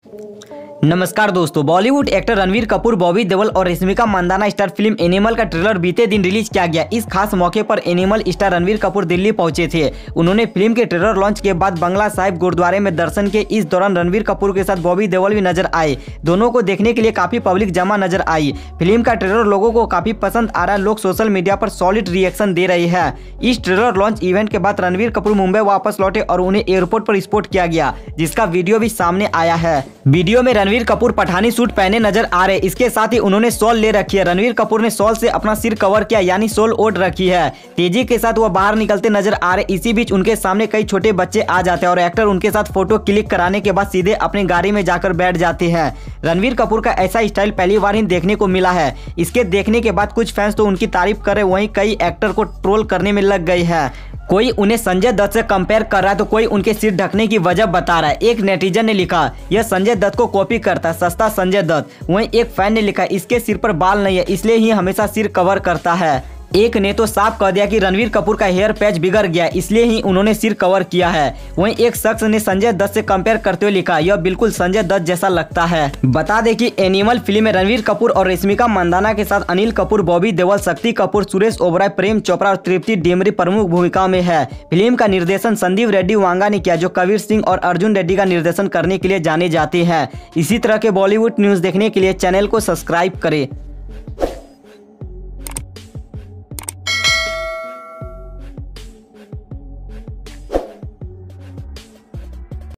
नमस्कार दोस्तों, Bollywood actor Ranbir Kapoor, Bobby Deol और Rashmika Mandanna star film Animal का ट्रेलर बीते दिन रिलीज किया गया। इस खास मौके पर एनिमल स्टार रणवीर कपूर दिल्ली पहुंचे थे। उन्होंने फिल्म के ट्रेलर लॉन्च के बाद बंगला साहिब गुरुद्वारे में दर्शन किए। इस दौरान रणवीर कपूर के साथ बॉबी देओल भी नजर आए। दोनों को देखने के लिए काफी पब्लिक जमा नजर आई। फिल्म का ट्रेलर लोगों को काफी पसंद आ रहा है। लोग सोशल मीडिया पर सॉलिड रिएक्शन दे रहे हैं। इस ट्रेलर लॉन्च इवेंट के बाद रणवीर कपूर मुंबई वापस लौटे और उन्हें एयरपोर्ट पर स्पॉट किया गया, जिसका वीडियो भी सामने आया है। वीडियो में रणवीर कपूर पठानी सूट पहने नजर आ रहे। इसके साथ ही उन्होंने शॉल ले रखी है। रणवीर कपूर ने शॉल से अपना सिर कवर किया, यानी शॉल ओढ़ रखी है। तेजी के साथ वह बाहर निकलते नजर आ रहे। इसी बीच उनके सामने कई छोटे बच्चे आ जाते हैं और एक्टर उनके साथ फोटो क्लिक कराने के बाद सीधे अपनी गाड़ी में जाकर बैठ जाते हैं। रणवीर कपूर का ऐसा स्टाइल पहली बार ही देखने को मिला है। इसके देखने के बाद कुछ फैंस तो उनकी तारीफ कर रहे, वहीं कई एक्टर को ट्रोल करने में लग गए हैं। कोई उन्हें संजय दत्त से कंपेयर कर रहा है तो कोई उनके सिर ढकने की वजह बता रहा है। एक नेटिजन ने लिखा, यह संजय दत्त को कॉपी करता है, सस्ता संजय दत्त। वहीं एक फैन ने लिखा, इसके सिर पर बाल नहीं है, इसलिए ही हमेशा सिर कवर करता है। एक ने तो साफ कह दिया कि रणवीर कपूर का हेयर पैच बिगड़ गया, इसलिए ही उन्होंने सिर कवर किया है। वहीं एक शख्स ने संजय दत्त से कंपेयर करते हुए लिखा, यह बिल्कुल संजय दत्त जैसा लगता है। बता दें कि एनिमल फिल्म में रणवीर कपूर और रश्मिका मंदाना के साथ अनिल कपूर, बॉबी देओल, शक्ति कपूर, सुरेश ओबराय, प्रेम चोपड़ा और तृप्ति डिमरी प्रमुख भूमिकाओं में है। फिल्म का निर्देशन संदीप रेड्डी वांगा ने किया, जो कबीर सिंह और अर्जुन रेड्डी का निर्देशन करने के लिए जाने जाते हैं। इसी तरह के बॉलीवुड न्यूज देखने के लिए चैनल को सब्सक्राइब करें।